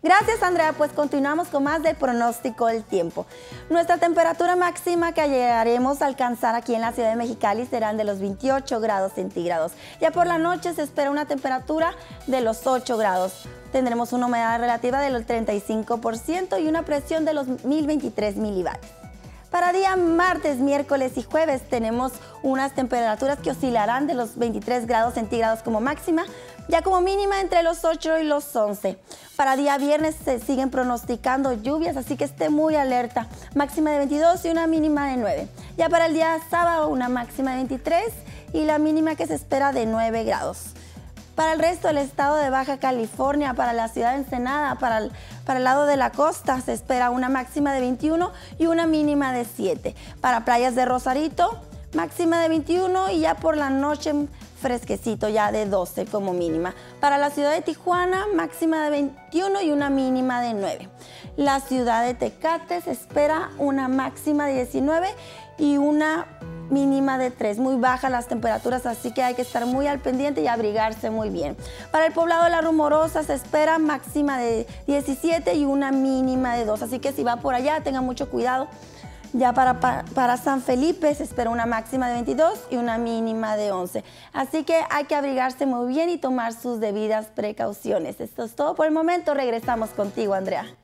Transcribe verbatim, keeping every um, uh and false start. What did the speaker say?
Gracias, Andrea, pues continuamos con más del pronóstico del tiempo. Nuestra temperatura máxima que llegaremos a alcanzar aquí en la ciudad de Mexicali serán de los veintiocho grados centígrados. Ya por la noche se espera una temperatura de los ocho grados. Tendremos una humedad relativa del treinta y cinco por ciento y una presión de los mil veintitrés milibarios. Para día martes, miércoles y jueves tenemos unas temperaturas que oscilarán de los veintitrés grados centígrados como máxima, ya como mínima entre los ocho y los once. Para día viernes se siguen pronosticando lluvias, así que esté muy alerta. Máxima de veintidós y una mínima de nueve. Ya para el día sábado una máxima de veintitrés y la mínima que se espera de nueve grados. Para el resto del estado de Baja California, para la ciudad de Ensenada, para el, para el lado de la costa, se espera una máxima de veintiuno y una mínima de siete. Para playas de Rosarito, máxima de veintiuno y ya por la noche fresquecito, ya de doce como mínima. Para la ciudad de Tijuana, máxima de veintiuno y una mínima de nueve. La ciudad de Tecate se espera una máxima de diecinueve y una mínima de tres, muy bajas las temperaturas, así que hay que estar muy al pendiente y abrigarse muy bien. Para el poblado de La Rumorosa se espera máxima de diecisiete y una mínima de dos, así que si va por allá tenga mucho cuidado. Ya para, para, para San Felipe se espera una máxima de veintidós y una mínima de once, así que hay que abrigarse muy bien y tomar sus debidas precauciones. Esto es todo por el momento, regresamos contigo, Andrea.